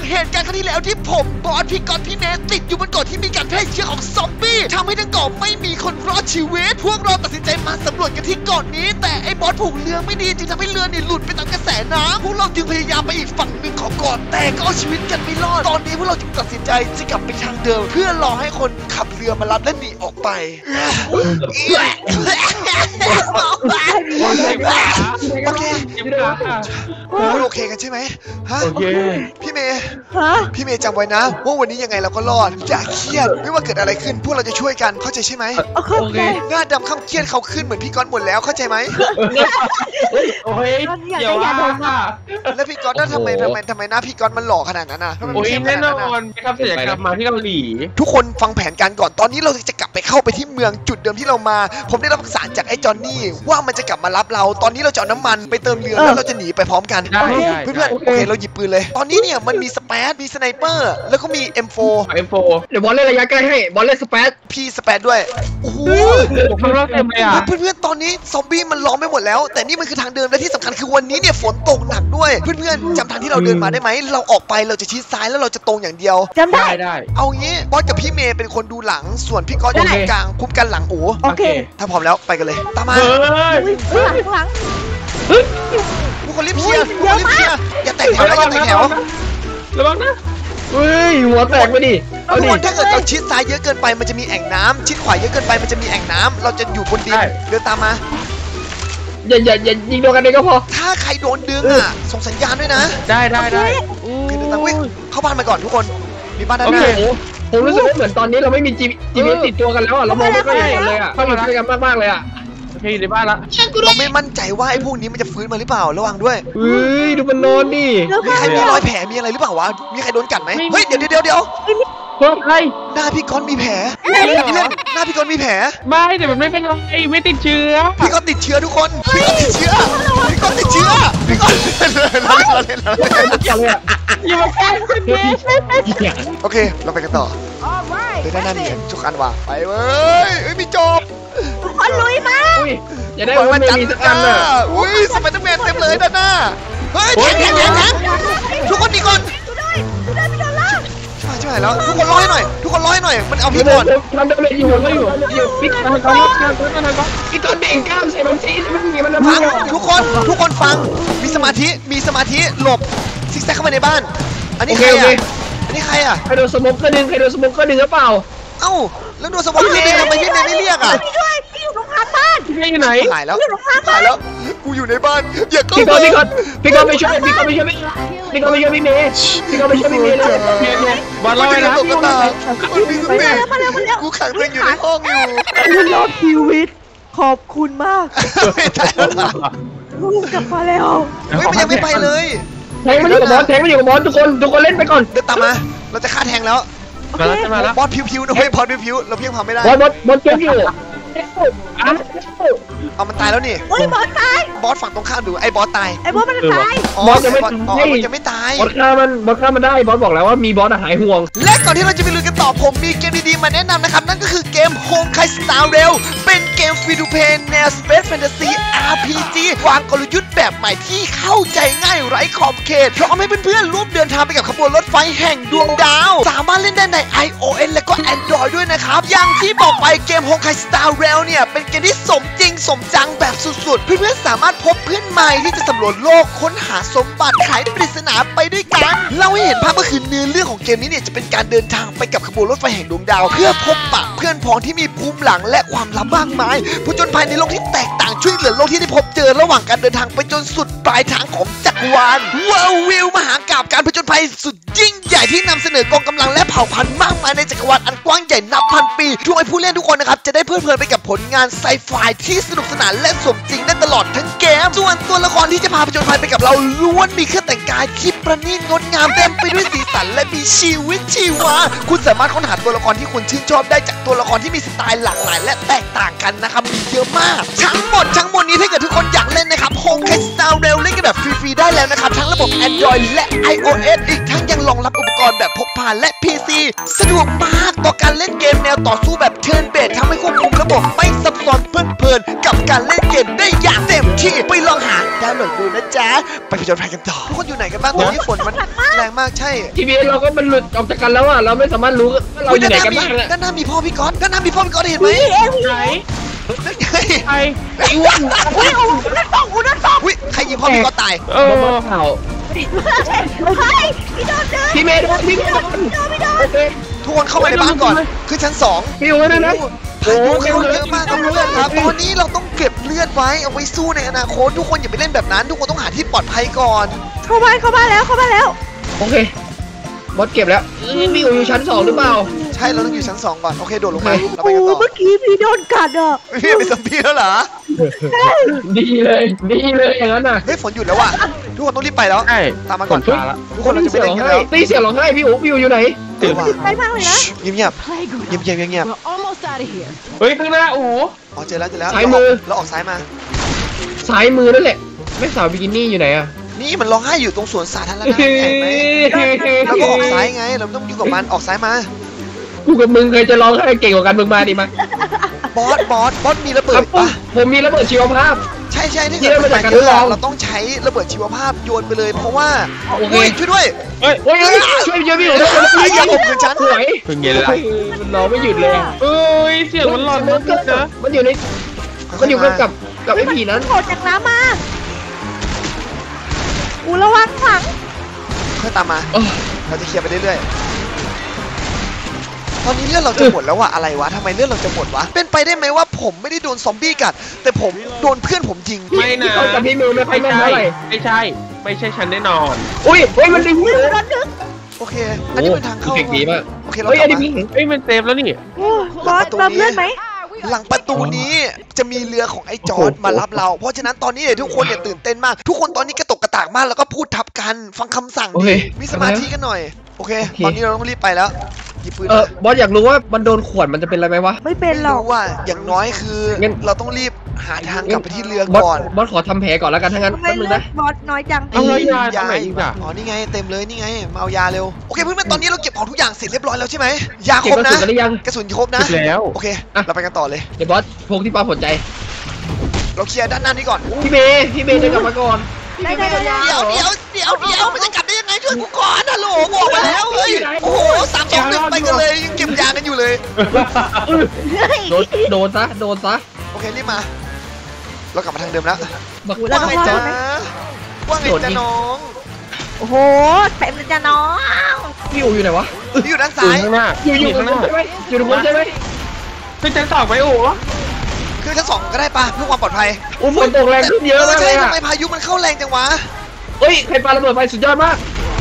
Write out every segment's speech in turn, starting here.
เหตุการณ์ครั้งที่แล้วที่ผมบอสพี่ก๊อตพี่เนสติดอยู่บนเกาะที่มีการแพร่เชื้อของซอมบี้ทำให้ทั้งเกาะไม่มีคนรอดชีวิตพวกเราตัดสินใจมาสำรวจกันที่เกาะนี้แต่ไอ้บอสผูกเรือไม่ดีจึงทำให้เรือหลุดไปตามกระแสน้ำพวกเราจึงพยายามไปอีกฝั่งหนึ่งของเกาะแต่ก็เอาชีวิตกันไม่รอดตอนนี้พวกเราจึงตัดสินใจจะกลับไปทางเดิมเพื่อรอให้คนขับเรือมารับและหนีออกไปโอเคโอเคกันใช่ไหมฮะโอเคพี่เมย์จำไว้นะว่าวันนี้ยังไงเราก็รอดอย่าเครียดไม่ว่าเกิดอะไรขึ้นพวกเราจะช่วยกันเข้าใจใช่ไหมโอเคหน้าดำข้ามเครียดเขาขึ้นเหมือนพี่ก๊อตหมดแล้วเข้าใจไหมโอ้ยเดี๋ยวแล้วพี่ก๊อตนั่นทำไมหน้าพี่ก๊อตมันหล่อขนาดนั้นนะโอ้ยแน่นอนไปทำศัลยกรรมมาที่เกาหลีทุกคนฟังแผนการก่อนตอนนี้เราจะกลับไปเข้าไปที่เมืองจุดเดิมที่เรามาผมได้รับสารจากไอ้จอนนี่ว่ามันจะกลับมารับเราตอนนี้เราจะเอาน้ำมันไปเติมเรือแล้วเราจะหนีไปพร้อมกันเพื่อนๆโอเคเราหยิบปืนเลยตอนนี้เนี่ยมันมีสเปซมีสไนเปอร์แล้วก็มี M4 เดี๋ยวบอลเล่นระยะใกล้ให้บอลเล่นสเปซพี่สเปซด้วยโอ้โหเพื่อนๆตอนนี้ซอมบี้มันล้อมไปหมดแล้วแต่นี่มันคือทางเดินและที่สำคัญคือวันนี้เนี่ยฝนตกหนักด้วยเพื่อนๆจำทางที่เราเดินมาได้ไหมเราออกไปเราจะชิดซ้ายแล้วเราจะตรงอย่างเดียวจำได้เอางี้บอสกับพี่เมย์เป็นคนดูหลังส่วนพี่ก๊อตอยู่ตรงกลางคุ้มกันหลังโอเคถ้าพร้อมแล้วไปกันเลยตามมาหลังทุกคนรีบเคลียร์อย่าแตกแถวนะอย่าแตกแถวระวังนะเฮ้ยหัวแตกไปดิทุกคนถ้าเกิดเราชิดซ้ายเยอะเกินไปมันจะมีแอ่งน้ำชิดขวาเยอะเกินไปมันจะมีแอ่งน้ำเราจะอยู่บนดินเดินตามมาอย่ายิงโดนกันเองก็พอถ้าใครโดนดึงส่งสัญญาณด้วยนะได้เดินตามเข้าบ้านมาก่อนทุกคนมีบ้านด้านหน้าผมรู้สึกว่าเหมือนตอนนี้เราไม่มีGPSติดตัวกันแล้วเรามองไม่ค่อยเห็นเลยเข้ามาช่วยกันมากๆเลยโอเคอยู่ในบ้านละเราไม่มั่นใจว่าไอ้พวกนี้มันจะฟื้นมาหรือเปล่าระวังด้วยดูมันนอนดิมีใครมีรอยแผลมีอะไรหรือเปล่าวะมีใครโดนกัดไหมเฮ้ยเดี๋ยวเพิ่มใครหน้าพี่ก๊อตมีแผลหน้าพี่ก๊อตมีแผลไม่แต่มันไม่เป็นไรไม่ติดเชื้อพี่ก๊อตติดเชื้อทุกคนพี่ก๊อตติดเชื้ออย่ามาแกล้งฉันดิโอเคเราไปกันต่อเดี๋ยวด้านหน้านี่ทุกอันว่ะไปเว้ยมีจบทุกคนลุยมาอย่าได้ว่าไม่มีสักอันเลยสไปเดอร์แมนเต็มเลยด้านหน้าเฮ้ยแทงทุกคนดีก่อนใช่แล้วทุกคนร้อยหน่อยมันเอาพี่ก่อนทำได้เลยอยู่พี่ก่อนเบ่งกล้ามใส่มันซีมันทุกคนฟังมีสมาธิหลบซิกแซกเข้ามาในบ้านอันนี้ใครใครโดนสโมกเกอร์ดึงหรือเปล่าเอ้าแล้วโดนสโมกเกอร์ดึงทำไมพี่เมย์ไม่เรียกพี่อยู่ตรงข้างบ้านพี่อยู่ไหนหายแล้วกูอยู่ในบ้านอย่าเข้ามาพี่ก็ไม่ช่วยพี่เมย์เลยบอลลอยนะกูขังตัวอยู่ในห้องอยู่คุณรอดชีวิตขอบคุณมากกลับมาแล้วมันยังไม่ไปเลยแทงมันอยู่กับบอสทุกคนเล่นไปก่อนเดินตามมาเราจะฆ่าแทงแล้วมาแล้วบอสพิวๆนะเฮ้ยบอสพิวเราเพียงพอไม่ได้บอสเก่งอยู่เอามันตายแล้วนี่บอสตายบอสฝั่งตรงข้ามดูไอ้บอสตายมันตายบอสยังไม่ตายบอสฆ่ามันได้บอสบอกแล้วว่ามีบอสหายห่วงและก่อนที่เราจะไปลุยกันต่อผมมีเกมดีๆมาแนะนำนะครับนั่นก็คือเกม Honkai Star Rail เป็นเกมฟรีทูเพย์แนว Space Fantasy RPG วางกลยุทธ์แบบใหม่ที่เข้าใจง่ายไร้ขอบเขตพร้อมให้เพื่อนๆร่วมเดินทางไปกับขบวนรถไฟแห่งดวงดาวสามารถเล่นได้ใน iOS และก็ Android ด้วยนะครับอย่างที่บอกไปเกม Honkai Star Rail เนี่ยเป็นเกมที่สมจริงสมจังแบบสุดๆเพื่อนๆสามารถพบเพื่อนใหม่ที่จะสำรวจโลกค้นหาสมบัติไขปริศนาไปด้วยกันเล่าให้เห็นภาพก็คือเนื้อเรื่องของเกมนี้เนี่ยจะเป็นการเดินทางไปกับขบวนรถไฟแห่งดวงดาวเพื่อพบปะเพื่อนพ้องที่มีภูมิหลังและความลับมากมายผจญภัยในโลกที่แตกต่างช่วยเหลือโลกที่ได้พบเจอระหว่างการเดินทางไปจนสุดปลายทางของจักรวาลว้าววิวมหากาพย์การผจญภัยสุดยิ่งใหญ่ที่นำเสนอกองกำลังและเผ่าพันธุ์มากมายในจักรวาลอันกว้างใหญ่นับพันปีช่วยให้ผู้เล่นทุกคนนะครับจะได้เพลิดเพลินไปกับผลงานไซไฟที่สนุกสนานและสมจริงได้ตลอดทั้งเกมส่วนตัวละครที่จะพาผจญภัยไปกับเราล้วนมีเครื่องแต่งกายที่ประณีตงดงามเต็มไปด้วยสีสันและมีชีวิตชีวาคุณสามารถค้นหาตัวละครที่คุณชื่นชอบได้จากตัวละครที่มีสไตล์หลากหลายและแตกต่างกันนะครับมีเยอะมากทั้งหมดนี้ถ้าเกิดทุกคนอยากเล่นนะครับ Honkai Star Rail เล่นกันแบบฟรีๆได้แล้วนะครับทั้งระบบ Android และ iOS อีกทั้งยังรองรับอุปกรณ์แบบพกพาและ PC สะดวกมากต่อการเล่นเกมแนวต่อสู้แบบเทิร์นเบสทำให้ควบคุมระบบไม่ซับซ้อนเพลินๆกับการเล่นเกมได้อย่างเต็มที่ไปลองหาดาวน์โหลดดูนะจ๊ะไปผจญภัยกันต่อทุกคนอยู่ไหนกันบ้างตอนนี้ฝนมันแรงมากใช่ทีวีเราก็มันหลุดออกจากกันแล้วอ่ะเราไม่สามารถรู้ว่าเราอยู่ไหนกันบ้างด้านหน้ามีพ่อพี่ก๊อตด้านหน้ามีพ่อพี่ก๊อตเห็นไหมไหนนั่นไงใครไอ้อ้วนอุ้ยโอ้นั่นสองนั่นสองอุ้ยใครยิงพ่อพี่ก๊อตตายเออเข่าเฮ้ยพี่โดนเดินพี่เมย์โดนพี่เมย์โดนไม่โดนโอเคทุกคนเข้าไปในบ้านก่อนขึ้นชั้น2 พี่อยู่นั่นนะพายุเข้าเยอะมากครับเพื่อนครับตอนนี้เราต้องเก็บเลือดไว้เอาไว้สู้ในอนาคตทุกคนอย่าไปเล่นแบบนั้นทุกคนต้องหาที่ปลอดภัยก่อนเข้าบ้านแล้วโอเคบอสเก็บแล้วพี่อยู่ชั้น2หรือเปล่าใช่เราต้องอยู่ชั้น2ก่อนโอเคโดดลงมาเราไปกันต่อเมื่อกี้พี่โดนกัดอ่ะพี่เป็นซอมบี้แล้วเหรอดีเลยอย่างนั้นน่ะเฮ้ยฝนหยุดแล้วว่ะทุกคนต้องรีบไปแล้วใช่ตามมาก่อนฝนฟ้าละทุกคนเราจะไม่เล่นกันแล้วตีเสียงร้องไห้พี่อยู่ไหนเออว่ะไปมากเลยนะเงียบเงียบเงียบเงียบ Almost out of here. เฮ้ยข้างหน้าโอ้โหอ๋อเจอแล้วเราออกซ้ายมาซ้ายมือนั่นแหละแม่สาวบิกินี่อยู่ไหนอ่ะนี่มันร้องไห้อยู่ตรงสวนสาธารณะเห็นไหมแล้วก็ออกซ้ายไงเราต้องยุ่งกับมันออกซ้ายมากูกับมึงเคยจะร้องไห้เก่งกว่ากันมึงมาดิมาบอสมีระเบิดปะผมมีระเบิดชีวภาพใช่ถ้าเกิดมันเยอะเราต้องใช้ระเบิดชีวภาพโยนไปเลยเพราะว่าโอเคช่วยด้วยเฮ้ยโอ้ยช่วยพี่อยู่อย่าข่มขืนฉันสวยเพิ่งเย็นละมันร้องไม่หยุดเลยเอ้ยเสียงมันหลอนมากนะมันอยู่กับไอ้ผีนั้นโผล่จากน้ำมาระวังถังค่อยตามมาเราจะเคลียร์ไปเรื่อยๆตอนนี้เลือดเราจะหมดแล้วอะอะไรวะทำไมเลือดเราจะหมดวะเป็นไปได้ไหมว่าผมไม่ได้โดนซอมบี้กัดแต่ผมโดนเพื่อนผมยิงไม่นะเขากับพี่มิวไม่ค่อยแม่นเท่าไหร่ไม่ใช่ฉันแน่นอนอุ้ยมันดึงมือโดนดึงโอเคอันนี้เป็นทางเข้าเก่งดีมากโอเคเราเฮ้ยกอัลันบนี้มามีเฮ้ยมันเซฟแล้วนี่บอสเติมเลือดไหมหลังประตูนี้จะมีเรือของไอ้จอร์ดมารับเรา เพราะฉะนั้นตอนนี้เนี่ยทุกคนเนี่ยตื่นเต้นมาก ทุกคนตอนนี้กระตกกระตากมากแล้วก็พูดทับกันฟังคำสั่งดีมีสมาธิกันหน่อยโอเคตอนนี้เราต้องรีบไปแล้วหยิบปืนมาบอสอยากรู้ว่ามันโดนขวดมันจะเป็นอะไรไหมวะไม่เป็นหรอกรู้ว่าอย่างน้อยคืองั้นเราต้องรีบหาทางกลับไปที่เรืออสก่อนบอสขอทำแผลก่อนแล้วกันทั้างนั้นทำไมแป๊บนึงเลือนะดบอสน้อยจังเอาเลยยาตรงไหนอีกอ่ะอ๋อนี่ไงเต็มเลยนี่ไงมาเอายาเร็วโอเคเพื่อนๆตอนนี้เราเก็บของทุกอย่างเสร็จเรียบร้อยแล้วใช่ไหมยาคเก็รบบ กระนะสุนกันหรือยังกระสุนครบนะแล้วโอเคเราไปกันต่อเลยเดี๋ยวบอสพกที่ปั๊มหัวใจเราเคลียร์ด้านหน้านี้ก่อนพี่เมย์จะกลับมาก่อนได้เดี๋ยวมันจะกลับได้ยังไงช่วยกูก่อนฮัลโหลบอกมาแล้วเฮ้ยโอ้โห3-2-1ไปกันเลยยังเก็บยากันอยู่เลยโดนซะโอเครีบมาเรากลับมาทางเดิมแล้วบักว่าไงจ๊ะว่าไงจ๊ะน้องโอ้โหเต็มเลยจ้ะน้องพี่อูอยู่ไหนวะพี่อยู่ด้านอยู่ซ้ายข้างหน้าอยู่ข้างหน้าใช่ไหมอยู่ตรงนู้นใช่ไหมคือฉันตอบไปโอ้คือชั้น2ก็ได้ปะเพื่อความปลอดภัยอุ้มฝนตกแรงขึ้นเยอะมากเลใช่ยทำอ่ะไมพายุมันเข้าแรงจังวะเฮ้ยใครปาระเบิดไฟสุดยอดมาก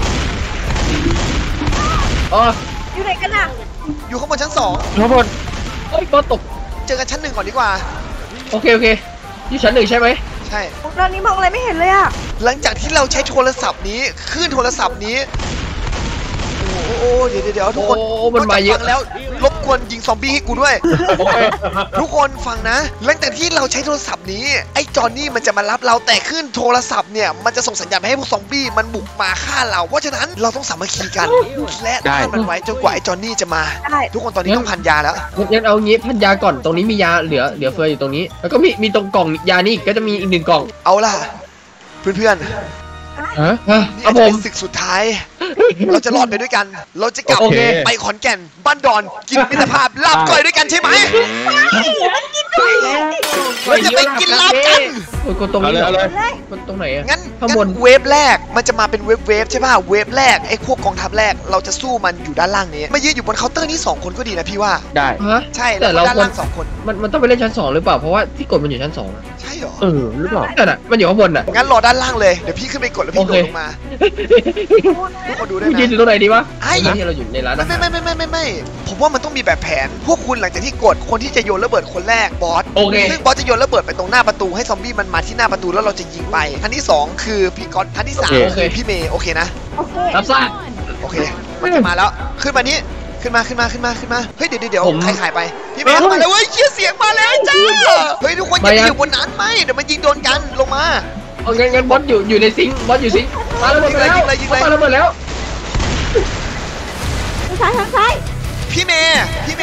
อยู่ไหนกันน่ะอยู่ข้างบนชั้นทั้งหมดเฮ้ยบอสตก 2เจอกันชั้น1ก่อนดีกว่าโอเคอยู่ชั้น1ใช่ไหมใช่ตอนนี้มองอะไรไม่เห็นเลยอ่ะหลังจากที่เราใช้โทรศัพท์นี้คลื่นโทรศัพท์นี้โอ้เดี๋ยวทุกคนมันมาเยอะฟังแล้วรบกวนยิงซอมบี้ให้กูด้วยโอเคทุกคนฟังนะ หลังจากที่เราใช้โทรศัพท์นี้ไอ้จอนนี่มันจะมารับเราแต่ขึ้นโทรศัพท์เนี่ยมันจะส่งสัญญาณไปให้พวกซอมบี้มันบุกมาฆ่าเรา เพราะฉะนั้นเราต้องสามัคคีกันและต้านมันไว้จนกว่าไอ้จอนนี่จะมาได้ทุกคนตอนนี้ต้องพันยาแล้วงั้นเอางี้พันยาก่อนตรงนี้มียาเหลือเฟืออยู่ตรงนี้ แล้วก็มีตรงกล่องยานี่ก็จะมีอีก1กล่องเอาล่ะเพื่อนฮะๆนี่อาจจะเป็นศึกสุดท้าย เราจะรอดไปด้วยกัน เราจะกลับโอเคไปขอนแก่นบ้านดอนกินมิตรภาพลาบก้อยด้วยกันใช่ไหมเราจะไปกินลาบกันกดตรงนี้เอาเลยมันตรงไหนอะงั้นข้างบนเวฟแรกมันจะมาเป็นเวฟใช่ป่ะเวฟแรกไอ้พวกกองทัพแรกเราจะสู้มันอยู่ด้านล่างนี้มายืนอยู่บนเคาน์เตอร์นี้2คนก็ดีนะพี่ว่าได้ฮะใช่แต่แล้วเราก็ด้านควรล่าง2คนมันต้องไปเล่นชั้น2หรือเปล่าเพราะว่าที่กดมันอยู่ชั้น2อะใช่เหรอหรือเปล่านั่นน่ะมันอยู่ข้างบนน่ะงั้นรอด้านล่างเลยเดี๋ยวพี่ขึ้นไปกดแล้วพี่โอโดเคดลงมาทุกคนดูได้กูนะยืนอยู่ตรงไหนดีวะไอ้ที่เราอยู่ในร้านอาหารไม่ผมว่ามันต้องมีแบบแผน พวกคุณหลังจากที่กดคนที่จะโยนระเบิดคนแรกบอสโอเคซึ่งบอสจะโยนระเบิดไปตรงหน้าประตูให้ซอมบี้มันมาที่หน้าประตูแล้วเราจะยิงไปอันที่2คือพี่ก๊อตอันที่3คือพี่เมย์โอเคนะโอเครับทราบโอเคมันจะมาแล้วขึ้นมานี้ขึ้นมาเฮ้ยเดี๋ยวผมใครขายไปพี่เมย์เข้ามาแล้วเว้ยเชี่ยเสียงมาแล้วจ้าเฮ้ยทุกคนอย่าไปอยู่บนนั้นไม่เดี๋ยวมันยิงโดนกันลงมาเอางั้นบอสอยู่ในซิงค์บอสอยู่ซิงค์มาระเบิดแล้วยิงเลยมาระเบิดแล้ว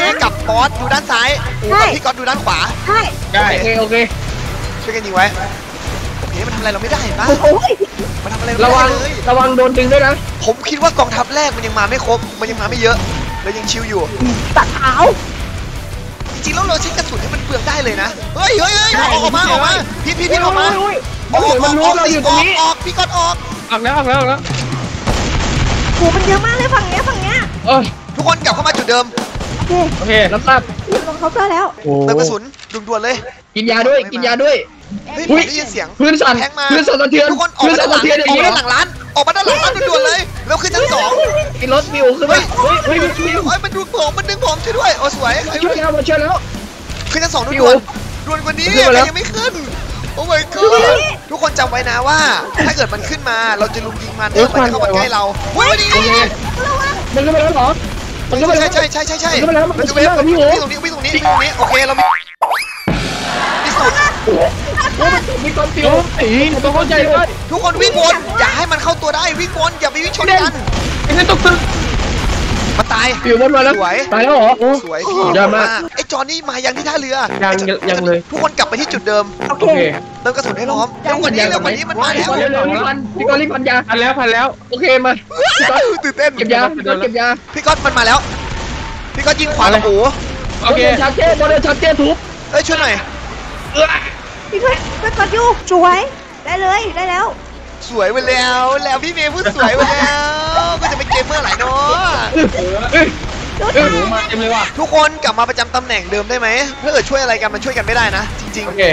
กับบอสดูด้านซ้ายอูกับพี่ก๊อตดูด้านขวาใช่ได้โอเคช่วยกันยิงไว้โอเคมันทำอะไรเราไม่ได้เห็นปะโอ้โหมันทำอะไรระเราวัไม่งได้เลยระวังโดนดึงด้วยนะผมคิดว่ากองทัพแรกมันยังมาไม่ครบมันยังมาไม่เยอะเรายังชิลอยู่ตัดเท้าจริงๆแล้วเราใช้กระสุนให้มันเปลืองได้เลยนะเฮ้ยออกมาพี่ออกมามันรู้เราอยู่ตรงนี้ออกพี่ก๊อตออกออกแล้วโหมันเยอะมากเลยฝั่งเนี้ยเออทุกคนกลับเข้ามาจุดเดิมโอเคโอเครับทราบอยู่ตรงเคาน์เตอร์แล้วโอ้เติมกระสุนด่วนๆเลยกินยาด้วยกินยาด้วยเฮ้ยผมได้ยินเสียงพื้นสั่นแทงมาพื้นสั่นสะเทือนทุกคนออกพื้นมาสั่ด้าน นหลังสะเทือนอย่างออกนี้มาด้านหลังร้านออกมาด้านหลังร้านด่วนๆเลยแล้วขึ้นชั้น 2 กินรถมิวขึ้นมาเฮ้ยโอ้ยมันดูผมมันดึงผมช่วยด้วยโอ้สวยใครช่วยแล้วมาช่วยแล้วขึ้นชั้น 2 พี่ด่วนโอ้ด่วนกว่านี้ขึ้นมาแล้วยังไม่ขึ้นโอ้ my god ทุกคนจำไว้นะว่า ถ้าเกิดมันขึ้นมาเราจะลุมยิงมันถ้ามันเข้ามาใกล้เราเฮ้ยนี่มันขึ้นมาแล้วเหรอมันขึ้นมาแล้วใช่ขึ้นมาแล้วมันมันจะขึ้นมาแล้วกับพี่โอ๋วิ่งตรงนี้โอเคเรามีที่สุดมีคนฟิวต้องเข้าใจด้วยทุกคนวิ่งวนอย่าให้มันเข้าตัวได้วิ่งวนอย่าไปวิ่งชนกันไอ้นั่นตกตึกมาตายฟิววนมาแล้วตายแล้วเหรอสวยพี่ยอดมากไอ้จอนี่มายังที่ท่าเรือยังเลยทุกคนกลับไปที่จุดเดิมโอโอเคเคเติมกระสุนให้พร้อมเร็วกว่านี้มันมาแล้วเร็วๆพันพี่ก้อนรีบพันยาพันแล้วโอเคมาพี่ก้อนตื่นเต้นเก็บยาพี่ก้อนเก็บยาพี่ก๊อตมันมาแล้วพี่ก๊อตยิงขวากับหูโอเคชาเจ้บอลเดอร์ชาเจ้ทุบเอ้ยช่วยหน่อยพี่เพื่อนกดอยู่สวยได้เลยได้แล้วสวยไปแล้วพี่เมย์พูดสวยไปแล้วก็จะเป็นเกมเมอร์หลายเนาะมาเต็มเลยว่ะทุกคนกลับมาประจำตำแหน่งเดิมได้ไหมถ้าเกิดช่วยอะไรกันมันช่วยกันไม่ได้นะจริงโอเค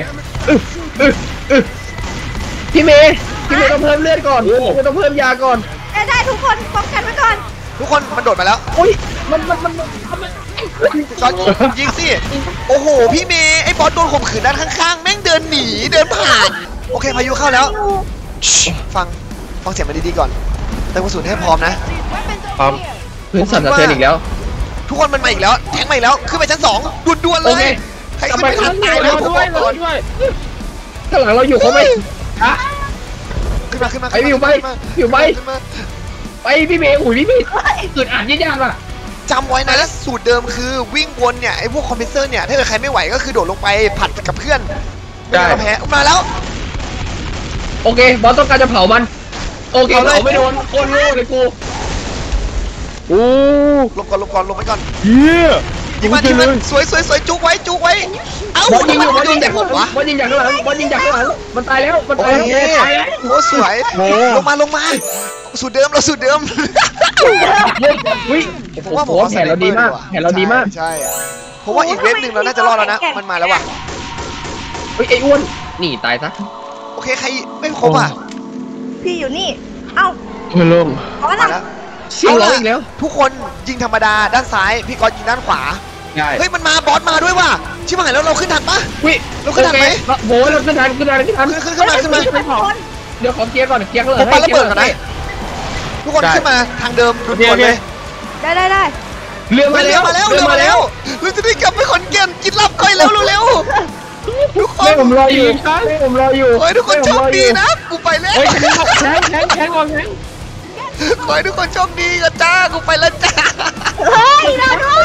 พี่เมย์ต้องเพิ่มเลือดก่อนพี่ต้องเพิ่มยาก่อนได้ทุกคนป้องกันไว้ก่อนๆทุกคนมันโดดมาแล้วอุ้ยมันจอดยิงสิโอ้โหพี่เมย์ไอ้บอสโดนข่มขืนด้านข้างๆแม่งเดินหนีเดินผ่านโอเคพายุเข้าแล้วฟังเสียงมันดีๆก่อนเติมกระสุนให้พร้อมนะพร้อมพื้นสั่นสะเทือนอีกแล้วทุกคนมันมาอีกแล้วแทงมาอีกแล้วขึ้นไปชั้น2ด่วนๆเลโอย เคใครขึ้นไปทันตายแล้วผมด้วยบอกก่อนด้วยข้างหลังเราอยู่เขาไหมขึ้นมาไปอยู่ไป ไปพี่เมย์อุ้ยพี่เมย์อึดอัดยิ่งยากอ่ะจำไว้นะสูตรเดิมคือวิ่งวนเนี่ยไอ้พวกคอมเพรสเซอร์เนี่ยถ้าเกิดใครไม่ไหวก็คือโดดลงไปผัดกับเพื่อนไม่งั้นเราแพ้มาแล้วโอเคบอสต้องการจะเผามันโอเคเผาไม่โดนโคตรโง่เลยกูโอ้ลงก่อนลงไปก่อนเยี่ยยิงมันสวยจุกไว้เอ้าบอสยิงอยู่บอสยิงแต่จากผมวะบอสยิงจากข้างหลังมันตายแล้วโอเคโอ้สวยลงมาสูตรเดิมเราสูตรเดิมอุ้ยผมว่าแผนเราดีมากใช่ผมว่าอีกเวฟหนึ่งเราน่าจะรอดแล้วนะมันมาแล้วว่ะเฮ้ยไอ้อ้วนนี่ตายซะโอเคใครไม่ครบอ่ะพี่อยู่นี่เอ้าไม่ลงอ๋อมานะแล้วเสียงร้องอีกแล้วทุกคนยิงธรรมดาด้านซ้ายพี่ก๊อตยิงด้านขวาได้เฮ้ยมันมาบอสมาด้วยว่ะชิบหายแล้วเราขึ้นทันปะอุ้ยเราขึ้นทันไหมโหเราขึ้นทันขึ้นมาเดี๋ยวขอเกียร์ก่อนเกียร์ข้างหลัผมงปาระเบิดก่อนนะทุกคนขึ้นมาทางเดิมด่วนๆเลยได้เรือมาเร็แล้ววมาแล้วเราจะได้กลับไปขอนแก่นกินลาบก้อยแล้วเร็วๆทุกคนไม่ผมรออยู่ผมรออยู่ขอให้ทุกคนโชคดีนะกูไปแล้วเฮ้ยแทงออกแทงขอให้ทุกคนโชคดีกันจ้ากูไปแล้วจ้าเฮ้ยเราด้วย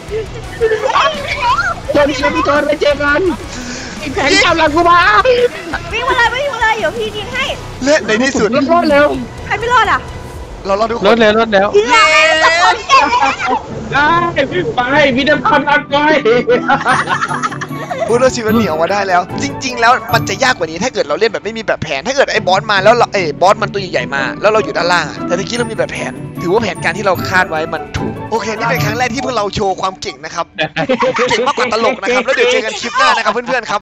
จนพี่กรไปเจอกันแทงกำลังกูมาวิ่งมาเลยเดี๋ยวพี่ยิงให้และในที่สุดรอดแล้วใครไม่รอดอ่ะเรารอดทุกคนรถแล้วยิงแล้วตะโกนเก่งได้ไปวิดีโอคอลอัดก้อยพูดว่าชีวิตหนีออกมาได้แล้ว จริง ๆ แล้วมันจะยากกว่านี้ถ้าเกิดเราเล่นแบบไม่มีแบบแผนถ้าเกิดไอ้บอสมาแล้วเราบอสมันตัวใหญ่ๆมาแล้วเราอยู่ด้านล่างอะแต่ตะกี้เรามีแบบแผน ถือว่าแผนการที่เราคาดไว้มันถูกโอเคนี่เป็นครั้งแรกที่พวกเราโชว์ความเก่งนะครับเก่งมากกว่าตลกนะครับแล้วเดี๋ยวเจอกันคลิปหน้านะครับเพื่อนๆครับ